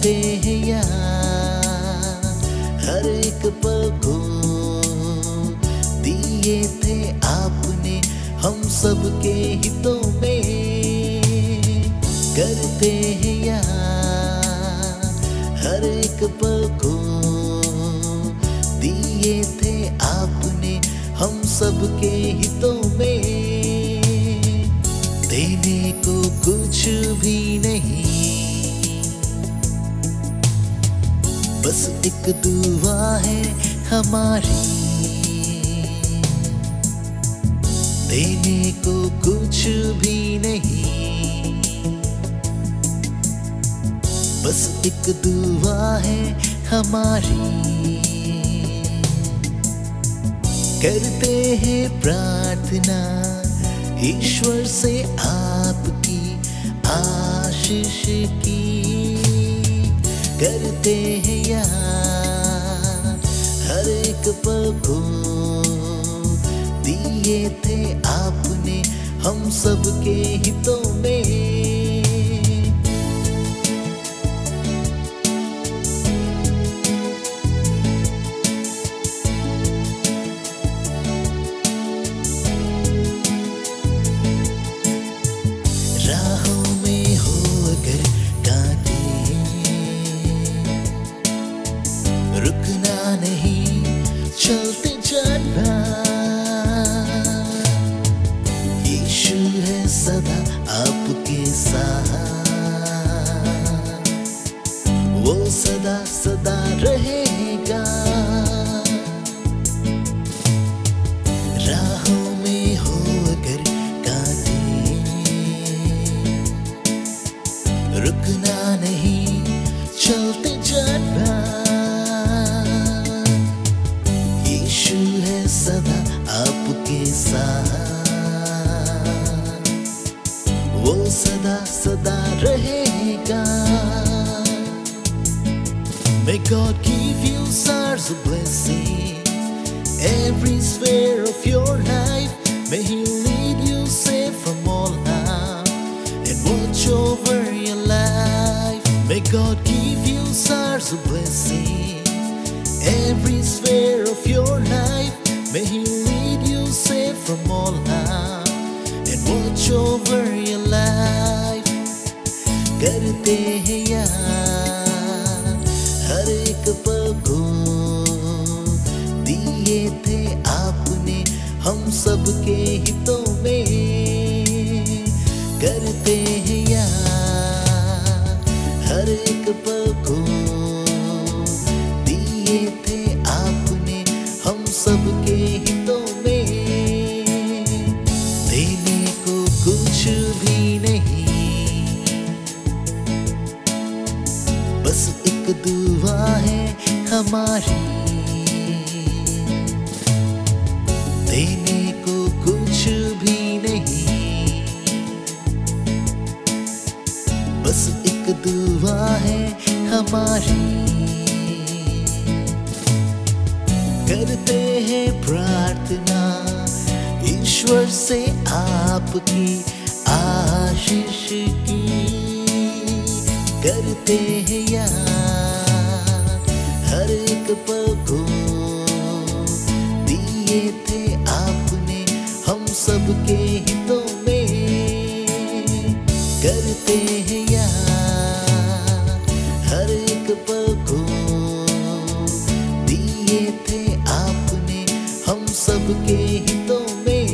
करते हैं यार हर एक पल को। दिए थे आपने हम सबके हितों में, करते हैं यार हर एक पल को। दिए थे आपने हम सबके हितों में, देने को कुछ भी नहीं, बस एक दुआ है हमारी। देने को कुछ भी नहीं, बस एक दुआ है हमारी। करते हैं प्रार्थना ईश्वर से आपकी आशीष की, करते हैं यार हर एक पल को। दिए थे आपने हम सबके हितों में। राहों में हो अगर कांटे, रुकना नहीं चलते जाना। यीशु है सदा आपके साथ, वो सदा सदा रहेगा। राहों में हो अगर कांटे, रुकना नहीं चलते जाना। यीशु है सदा आपके साथ, वो सदा सदा रहेगा। May God give you stars of blessing every sphere of your life. May He lead you safe from all harm and watch over your life. May God give you stars of blessing every sphere of your life. May He lead you safe from all harm and watch over your life. करते हैं यार हर एक पल को। दिए थे आपने हम सबके हितों में, करते हैं यार हर एक पल को। दिए थे आपने हम सबके हितों में, देने को कुछ भी नहीं, बस एक दुआ है हमारी। देने को कुछ भी नहीं, बस एक दुआ है हमारी। करते हैं प्रार्थना ईश्वर से आपकी आशीष की, करते हैं यार हर एक पल को। दिए थे आपने हम सबके हितों में, करते हैं यार हर एक पल को। दिए थे आपने हम सबके हितों में,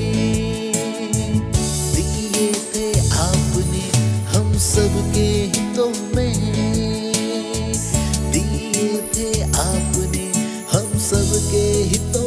दिए थे आपने हम सबके हितों में, दिए थे आपने हम सबके हितों